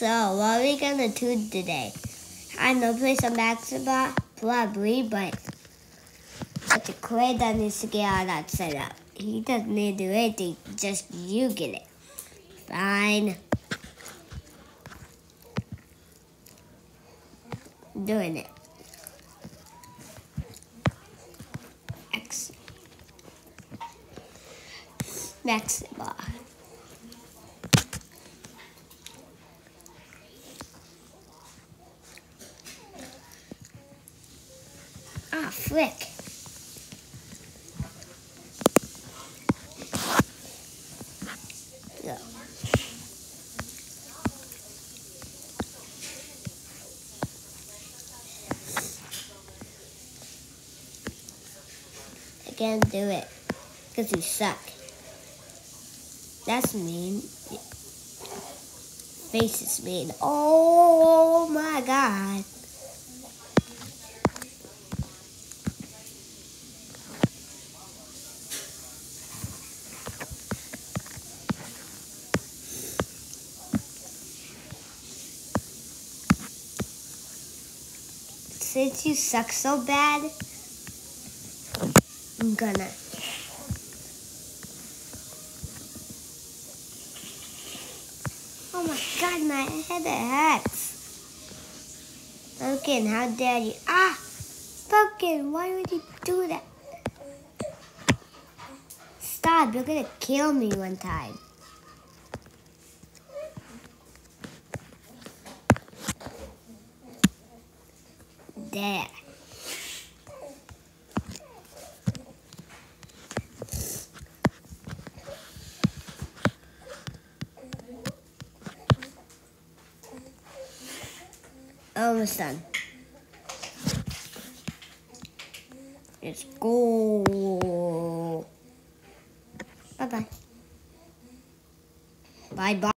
So, what are we gonna do today? I know, play some basketball, probably, but it's Clay that needs to get all that set up. He doesn't need to do anything, just you get it. Fine. Doing it. X. Basketball. Ah, flick. Go. I can't do it because you suck. That's mean. Face is mean. Oh my God. Since you suck so bad, I'm gonna. Oh my God, my head hurts. Pumpkin, how dare you? Ah! Pumpkin, why would you do that? Stop, you're gonna kill me one time. There. Almost done. Let's go. Bye-bye. Bye-bye.